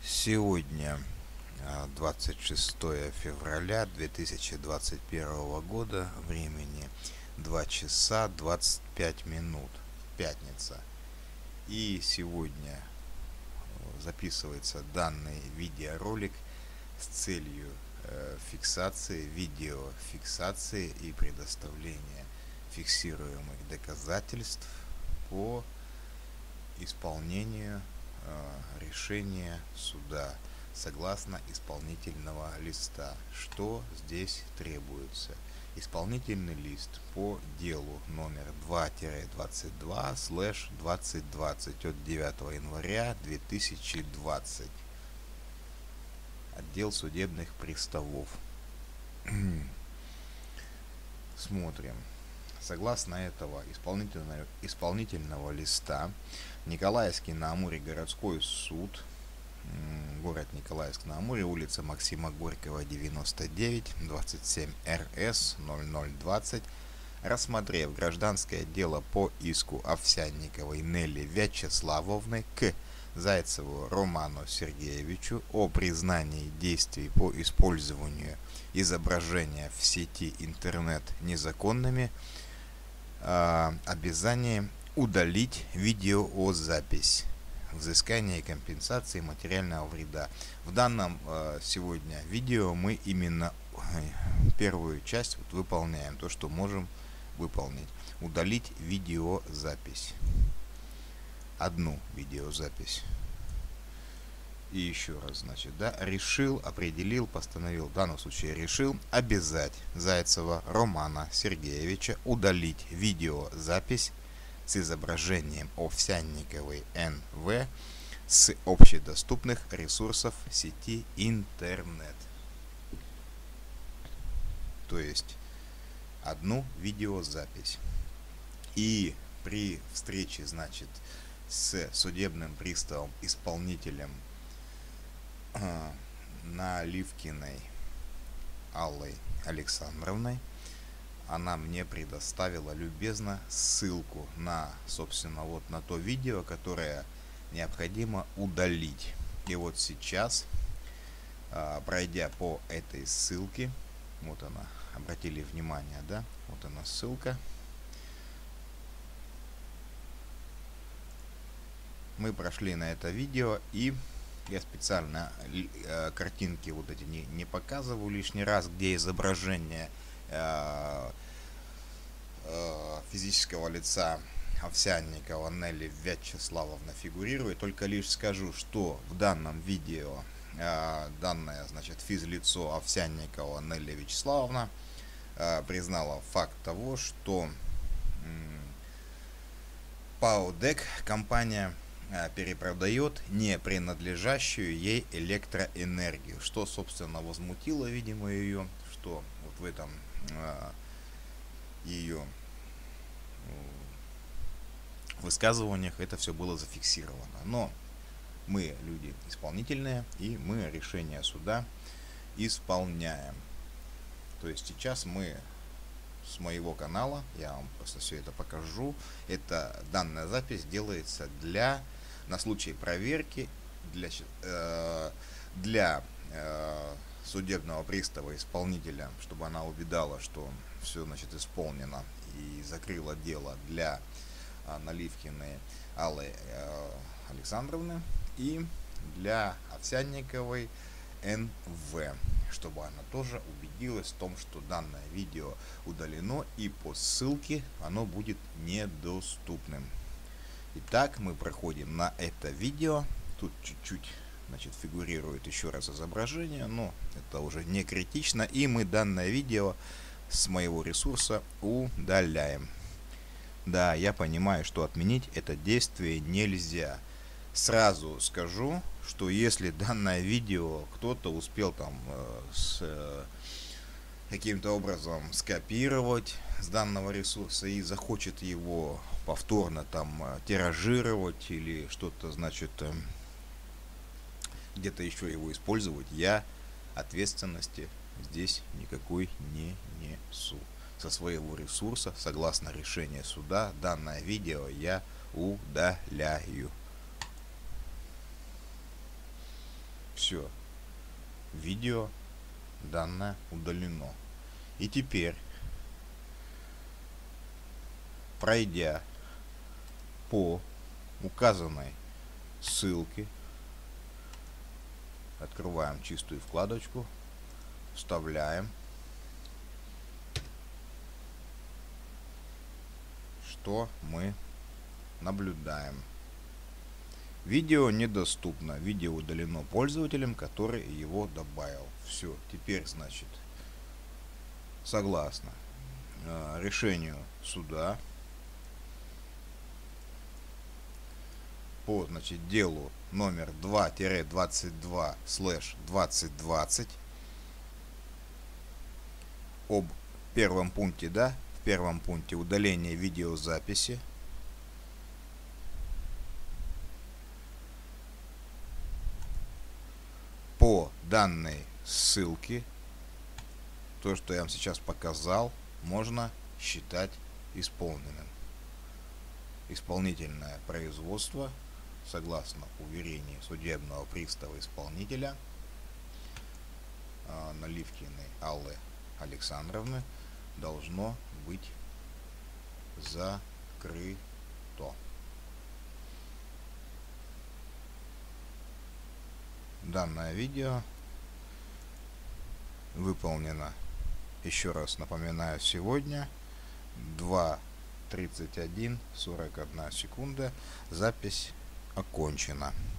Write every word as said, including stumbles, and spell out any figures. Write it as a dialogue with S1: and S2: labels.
S1: Сегодня двадцать шестое февраля две тысячи двадцать первого года, времени два часа двадцать пять минут, пятница. И сегодня записывается данный видеоролик с целью э, фиксации, видеофиксации и предоставления фиксируемых доказательств по исполнению э, решения суда согласно исполнительного листа. Что здесь требуется? Исполнительный лист по делу номер два двадцать два слэш двадцать двадцать от девятого января две тысячи двадцать. Отдел судебных приставов. Смотрим. Согласно этого исполнительного, исполнительного листа, Николаевский на Амуре городской суд, город Николаевск на Амуре, улица Максима Горького, девяносто девять, двадцать семь эр эс ноль ноль двадцать, рассмотрев гражданское дело по иску Овсянниковой Нелли Вячеславовны к Зайцеву Роману Сергеевичу о признании действий по использованию изображения в сети интернет незаконными, э, обязание удалить видеозапись, взыскание компенсации материального вреда. В данном э, сегодня видео мы именно первую часть вот выполняем, то, что можем выполнить. Удалить видеозапись. Одну видеозапись. И еще раз, значит, да, решил, определил, постановил, в данном случае решил обязать Зайцева Романа Сергеевича удалить видеозапись с изображением Овсянниковой эн вэ с общедоступных ресурсов сети интернет. То есть одну видеозапись. И при встрече, значит, с судебным приставом, исполнителем э, Наливкиной Аллой Александровной, она мне предоставила любезно ссылку на, собственно, вот на то видео, которое необходимо удалить. И вот сейчас, э, пройдя по этой ссылке, вот она, обратили внимание, да, вот она ссылка. Мы прошли на это видео, и я специально э, картинки вот эти не, не показываю лишний раз, где изображение э, э, физического лица Овсянникова Нелли Вячеславовна фигурирует. Только лишь скажу, что в данном видео э, данное, значит, физлицо Овсянникова Нелли Вячеславовна э, признала факт того, что э, ПАО ДЭК, компания, перепродает не принадлежащую ей электроэнергию, что, собственно, возмутило, видимо, ее, что вот в этом э, ее э, высказываниях это все было зафиксировано. Но мы люди исполнительные, и мы решение суда исполняем. То есть сейчас мы с моего канала, я вам просто все это покажу, это данная запись делается для на случай проверки для, э, для э, судебного пристава, исполнителя, чтобы она увидала, что все, значит, исполнено, и закрыла дело для э, Наливкиной Аллы э, Александровны и для Овсянниковой эн вэ, чтобы она тоже убедилась в том, что данное видео удалено, и по ссылке оно будет недоступным. Итак, мы проходим на это видео. Тут чуть-чуть, значит, фигурирует еще раз изображение, но это уже не критично. И мы данное видео с моего ресурса удаляем. Да, я понимаю, что отменить это действие нельзя. Сразу скажу, что если данное видео кто-то успел там э, с э, каким-то образом скопировать с данного ресурса и захочет его повторно там тиражировать или что-то, значит, где-то еще его использовать, я ответственности здесь никакой не несу. Со своего ресурса, согласно решению суда, данное видео я удаляю. Все. Видео данное удалено. И теперь, пройдя по указанной ссылке, открываем чистую вкладочку, вставляем, что мы наблюдаем. Видео недоступно. Видео удалено пользователем, который его добавил. Все. Теперь, значит, согласно э, решению суда по, значит, делу номер два двадцать два слэш двадцать двадцать об первом пункте, да, в первом пункте удаление видеозаписи, по данной ссылке, то, что я вам сейчас показал, можно считать исполненным. Исполнительное производство, согласно уверению судебного пристава-исполнителя Наливкиной Аллы Александровны, должно быть закрыто. Данное видео выполнено, еще раз напоминаю, сегодня два тридцать один сорок одна секунда. Запись окончена.